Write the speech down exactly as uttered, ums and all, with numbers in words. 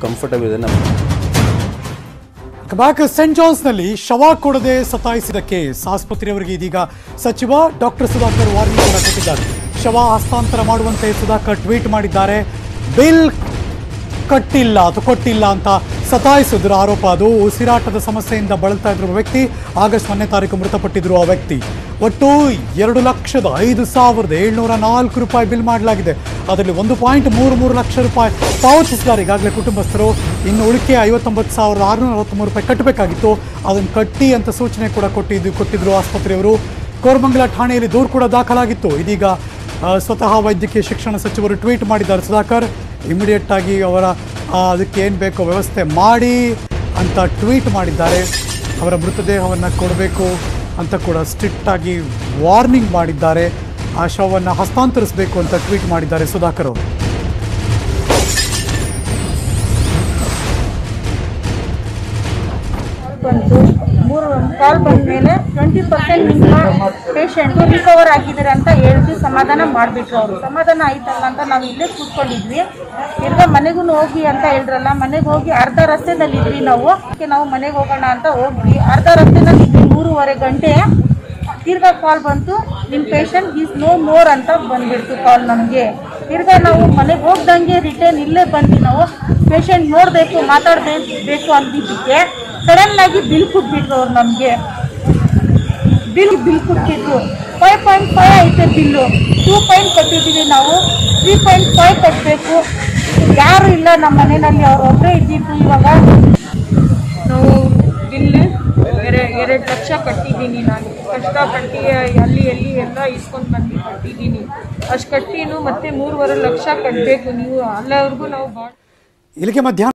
Comfortable ಇದೆ. Back scent ಜಾನ್ಸ್ನಲ್ಲಿ ಶವ ಕೊಡದೆ ಸತಾಯಿಸಿದ ಕೇಸ್. ಆಸ್ಪತ್ರೆಯವರಿಗೆ ಇದೀಗ ಸಚಿವ ಡಾಕ್ಟರ್ ಸುಧಾಕರ್ ವಾರ್ನಿಂಗ್ ಕೂಡ ಕೊಟ್ಟಿದ್ದಾರೆ. ಶವ ಹಸ್ತಾಂತರ ಮಾಡುವಂತೆ ಸುಧಾಕರ್ ಟ್ವೀಟ್ ಮಾಡಿದ್ದಾರೆ. ಬಿಲ್ ಕಟ್ಟಿಲ್ಲ ಅಥವಾ ಕೊಟ್ಟಿಲ್ಲ ಅಂತ ಸತಾಯಿಸಿದ್ರು ಆರೋಪ. ಅದು ಉಸಿರಾಟದ ಸಮಸ್ಯೆಯಿಂದ ಬಳಲ್ತಾ ಇದ್ರು ವ್ಯಕ್ತಿ. ಆಗಸ್ಟ್ ಒಂದನೇ ತಾರೀಕು ಮೃತಪಟ್ಟಿದ್ರು ಆ ವ್ಯಕ್ತಿ. ಒಟ್ಟು ಎರಡು ಲಕ್ಷದ ಐದು ಸಾವಿರದ ಏಳ್ನೂರ ನಾಲ್ಕು ರೂಪಾಯಿ ಬಿಲ್ ಮಾಡಲಾಗಿದೆ. ಅದರಲ್ಲಿ ಒಂದು ಪಾಯಿಂಟ್ ಮೂರು ಮೂರು ಲಕ್ಷ ರೂಪಾಯಿ ಪಾವತಿಸಿದ್ದಾರೆ ಈಗಾಗಲೇ ಕುಟುಂಬಸ್ಥರು. ಇನ್ನು ಉಳಿಕೆ ಐವತ್ತೊಂಬತ್ತು ಸಾವಿರದ ಆರುನೂರ ಅರವತ್ತ್ಮೂರು ರೂಪಾಯಿ ಕಟ್ಟಬೇಕಾಗಿತ್ತು. ಅದನ್ನು ಕಟ್ಟಿ ಅಂತ ಸೂಚನೆ ಕೂಡ ಕೊಟ್ಟಿದ್ದು ಕೊಟ್ಟಿದ್ರು ಆಸ್ಪತ್ರೆಯವರು. ಕೋರಮಂಗಲ ಠಾಣೆಯಲ್ಲಿ ದೂರು ಕೂಡ ದಾಖಲಾಗಿತ್ತು. ಇದೀಗ ಸ್ವತಃ ವೈದ್ಯಕೀಯ ಶಿಕ್ಷಣ ಸಚಿವರು ಟ್ವೀಟ್ ಮಾಡಿದ್ದಾರೆ. ಸುಧಾಕರ್ ಇಮಿಡಿಯೇಟ್ ಆಗಿ ಅವರ ಅದಕ್ಕೆ ಏನು ಬೇಕೋ ವ್ಯವಸ್ಥೆ ಮಾಡಿ ಅಂತ ಟ್ವೀಟ್ ಮಾಡಿದ್ದಾರೆ. ಅವರ ಮೃತದೇಹವನ್ನು ಕೊಡಬೇಕು ಅಂತ ಕೂಡ ಸ್ಟ್ರಿಕ್ಟ್ ಆಗಿ ವಾರ್ನಿಂಗ್ ಮಾಡಿದ್ದಾರೆ. ಆ ಶವವನ್ನು ಹಸ್ತಾಂತರಿಸಬೇಕು ಅಂತ ಟ್ವೀಟ್ ಮಾಡಿದ್ದಾರೆ ಸುಧಾಕರ್ ಅವರು. ಬಂತು ಮೂರು ಕಾಲ್ ಬಂದ ಮೇಲೆ ಟ್ವೆಂಟಿ ಪರ್ಸೆಂಟ್ ನಿಮ್ಮ ಪೇಷಂಟು ರಿಕವರ್ ಆಗಿದ್ದಾರೆ ಅಂತ ಹೇಳ್ಬಿಟ್ಟು ಸಮಾಧಾನ ಮಾಡಿಬಿಟ್ರು. ಅವರು ಸಮಾಧಾನ ಆಯ್ತಲ್ಲ ಅಂತ ನಾವು ಇಲ್ಲೇ ಕೂತ್ಕೊಂಡಿದ್ವಿ. ತಿರ್ಗಾ ಮನೆಗೂ ಹೋಗಿ ಅಂತ ಹೇಳಿದ್ರಲ್ಲ, ಮನೆಗೆ ಹೋಗಿ ಅರ್ಧ ರಸ್ತೆದಲ್ಲಿದ್ವಿ ನಾವು. ನಾವು ಮನೆಗೆ ಹೋಗೋಣ ಅಂತ ಹೋಗ್ವಿ. ಅರ್ಧ ರಸ್ತೆದಲ್ಲಿ ಇದ್ವಿ ಮೂರುವರೆ ಗಂಟೆ. ತಿರ್ಗಾ ಕಾಲ್ ಬಂತು, ನಿಮ್ಮ ಪೇಷಂಟ್ ಈಸ್ ನೋ ಮೋರ್ ಅಂತ ಬಂದ್ಬಿಡ್ತು ಕಾಲ್ ನಮಗೆ. ತಿರ್ಗಾ ನಾವು ಮನೆಗೆ ಹೋಗ್ದಂಗೆ ರಿಟರ್ನ್ ಇಲ್ಲೇ ಬಂದ್ವಿ. ನಾವು ಪೇಷಂಟ್ ನೋಡಬೇಕು ಮಾತಾಡಬೇಕು ಅಂದಿದ್ದಕ್ಕೆ ಸಡನ್ ಆಗಿ ಬಿಲ್ ಕೊಟ್ಬಿಟ್ರು ಅವ್ರು ನಮಗೆ. ಬಿಲ್ ಬಿಲ್ ಕೊಟ್ಬಿಟ್ರು. ಫೈವ್ ಪಾಯಿಂಟ್ ಫೈವ್ ಐತೆ ಬಿಲ್ಲು. ಟೂ ಪಾಯಿಂಟ್ ಕಟ್ಟಿದ್ದೀವಿ ನಾವು. ತ್ರೀ ಪಾಯಿಂಟ್ ಫೈವ್ ಕಟ್ಟಬೇಕು. ಯಾರು ಇಲ್ಲ ನಮ್ಮ ಮನೆಯಲ್ಲಿ, ಅವ್ರು ಒಬ್ಬರೇ ಇದ್ದಿದ್ದು. ಇವಾಗ ನಾವು ಬಿಲ್ ಎರೆ ಎರಡು ಲಕ್ಷ ಕಟ್ಟಿದ್ದೀನಿ. ನಾನು ಕಷ್ಟಪಟ್ಟು ಅಲ್ಲಿ ಎಲ್ಲಿ ಎಲ್ಲ ಇಸ್ಕೊಂಡು ಬಂದು ಕಟ್ಟಿದ್ದೀನಿ. ಅಷ್ಟು ಕಟ್ಟಿನೂ ಮತ್ತೆ ಮೂರುವರೆ ಲಕ್ಷ ಕಟ್ಟಬೇಕು. ನೀವು ಅಲ್ಲವರೆಗೂ ನಾವು ಬಾ ಇಲ್ಲಿಗೆ ಮಧ್ಯಾಹ್ನ